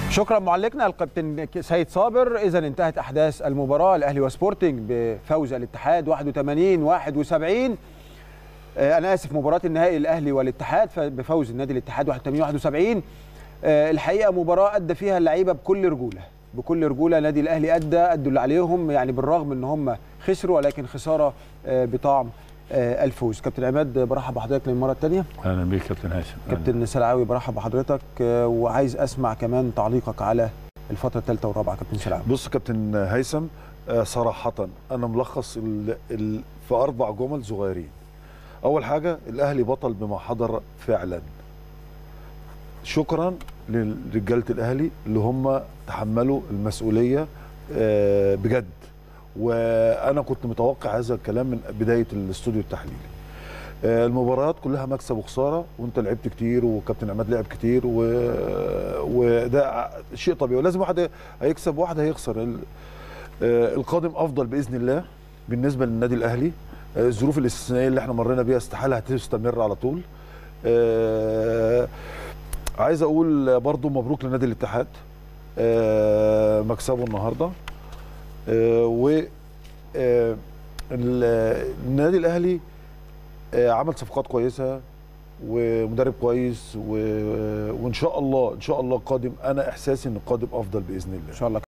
شكرا معلقنا الكابتن سيد صابر. اذا انتهت احداث المباراه، الاهلي وسبورتنج بفوز الاتحاد 81-71. انا اسف، مباراه النهائي الاهلي والاتحاد بفوز النادي الاتحاد 81-71. الحقيقه مباراه ادى فيها اللعيبه بكل رجوله. نادي الاهلي ادوا اللي عليهم، يعني بالرغم ان هم خسروا ولكن خساره بطعم الفوز. كابتن عماد، برحب بحضرتك للمره الثانيه. اهلا بيك كابتن هاشم. كابتن سلعاوي، برحب بحضرتك، وعايز اسمع كمان تعليقك على الفتره الثالثه والرابعه. كابتن سلعاوي. بص كابتن هيثم، صراحه انا ملخص في 4 جمل صغيرين. اول حاجه، الاهلي بطل بما حضر فعلا. شكرا لرجاله الاهلي اللي هم تحملوا المسؤوليه بجد، وانا كنت متوقع هذا الكلام من بدايه الاستوديو التحليلي. المباريات كلها مكسب وخساره، وانت لعبت كتير وكابتن عماد لعب كتير، وده شيء طبيعي، ولازم واحد هيكسب وواحد هيخسر. القادم افضل باذن الله بالنسبه للنادي الاهلي. الظروف الاستثنائيه اللي احنا مرينا بيها استحاله هتستمر على طول. عايز اقول برضو مبروك لنادي الاتحاد مكسبه النهارده. النادي الاهلي عمل صفقات كويسه ومدرب كويس، وان شاء الله القادم، انا احساسي ان القادم افضل باذن الله. ان شاء الله.